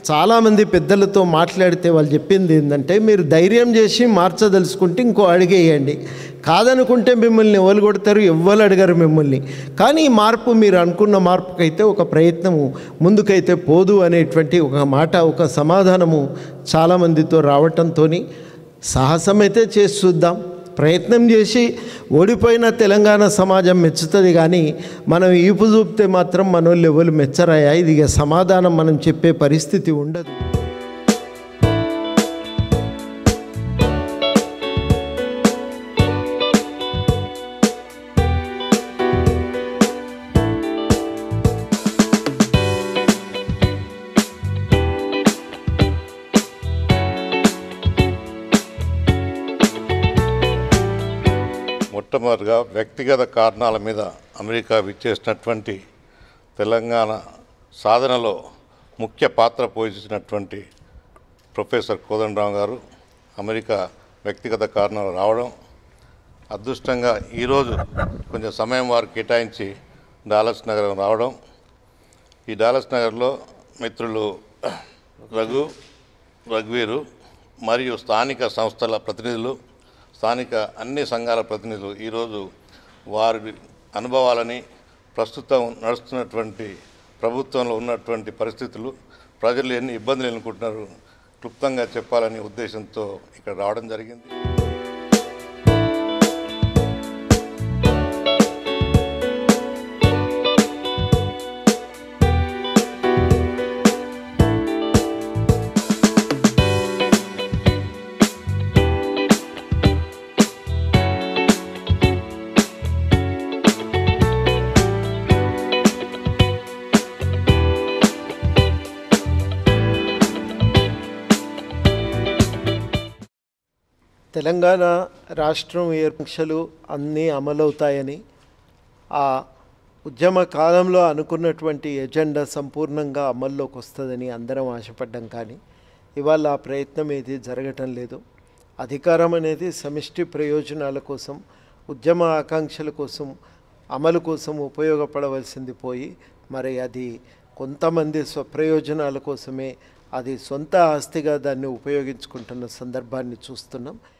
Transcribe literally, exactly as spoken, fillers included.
చాలామంది పెద్దలతో మాట్లాడితే వాళ్ళు చెప్పింది ఏంటంటే, మీరు ధైర్యం చేసి మార్చదలుచుకుంటే ఇంకో అడిగేయండి, కాదనుకుంటే మిమ్మల్ని ఎవరు కొడతారు, ఎవ్వరు అడగరు మిమ్మల్ని. కానీ ఈ మార్పు మీరు అనుకున్న మార్పుకైతే ఒక ప్రయత్నము ముందుకైతే పోదు అనేటువంటి ఒక మాట, ఒక సమాధానము చాలామందితో రావటంతో సాహసమైతే చేసి చూద్దాం, ప్రయత్నం చేసి ఓడిపోయిన తెలంగాణ సమాజం మెచ్చుతుంది. కానీ మనం ఈపు చూపితే మాత్రం మనోళ్ళు ఎవరు మెచ్చరాయా, ఇది సమాధానం మనం చెప్పే పరిస్థితి ఉండదు. మొట్టమొదటిగా వ్యక్తిగత కారణాల మీద అమెరికా విచ్చేసినటువంటి తెలంగాణ సాధనలో ముఖ్య పాత్ర పోషించినటువంటి ప్రొఫెసర్ కోదండరాం గారు అమెరికా వ్యక్తిగత కారణాలు రావడం, అదృష్టంగా ఈరోజు కొంచెం సమయం వారు కేటాయించి డాలస్ నగరం రావడం, ఈ డాలస్ నగర్లో మిత్రులు రఘు రఘువీరు మరియు స్థానిక సంస్థల ప్రతినిధులు, స్థానిక అన్ని సంఘాల ప్రతినిధులు ఈరోజు వారి అనుభవాలని, ప్రస్తుతం నడుస్తున్నటువంటి ప్రభుత్వంలో ఉన్నటువంటి పరిస్థితులు, ప్రజలు ఎన్ని ఇబ్బందులు ఎదుర్కొంటున్నారు క్లుప్తంగా చెప్పాలనే ఉద్దేశంతో ఇక్కడ రావడం జరిగింది. తెలంగాణ రాష్ట్రం ఏర్పక్షలు అన్నీ అమలవుతాయని, ఆ ఉద్యమ కాలంలో అనుకున్నటువంటి ఎజెండా సంపూర్ణంగా అమల్లోకి వస్తుందని అందరం ఆశపడ్డాం. కానీ ఇవాళ ఆ ప్రయత్నం ఏది జరగటం లేదు. అధికారం అనేది సమిష్టి ప్రయోజనాల కోసం, ఉద్యమ ఆకాంక్షల కోసం, అమలు కోసం ఉపయోగపడవలసింది పోయి మరి అది కొంతమంది స్వప్రయోజనాల కోసమే అది సొంత ఆస్తిగా దాన్ని ఉపయోగించుకుంటున్న సందర్భాన్ని చూస్తున్నాం.